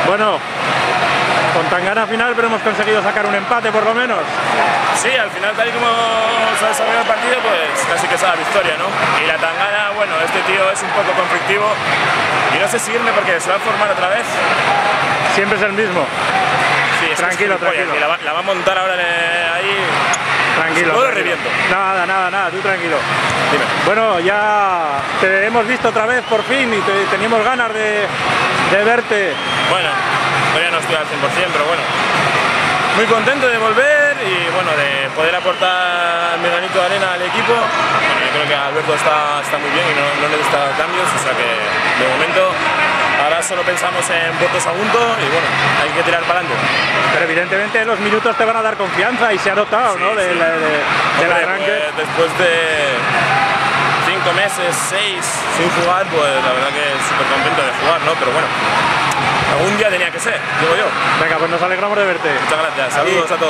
Bueno, con Tangana final, pero hemos conseguido sacar un empate por lo menos. Sí, al final, tal y como se ha desarrollado el partido, pues casi que es la victoria, ¿no? Y la Tangana, bueno, este tío es un poco conflictivo y no sé si irme porque se va a formar otra vez. Siempre es el mismo. Sí, es tranquilo, tranquilo. Que la va a montar ahora ahí. Tranquilo. Todo tranquilo. reviento. Nada, tú tranquilo. Dime. Bueno, ya te hemos visto otra vez por fin y teníamos ganas de verte. Bueno, todavía no estoy al 100%, pero bueno. Muy contento de volver y bueno, de poder aportar mi granito de arena al equipo. Bueno, yo creo que Alberto está muy bien y no necesita cambios, o sea que de momento ahora solo pensamos en Puerto Sagunto y bueno, hay que tirar para adelante. Pero evidentemente los minutos te van a dar confianza y se ha notado, sí, ¿no? Sí. Del arranque. Pues, después de 5 meses, 6 sin jugar, pues la verdad que súper contento de jugar, ¿no? Pero bueno, algún día tenía que ser, digo yo. Venga, pues nos alegramos de verte. Muchas gracias, saludos a todos.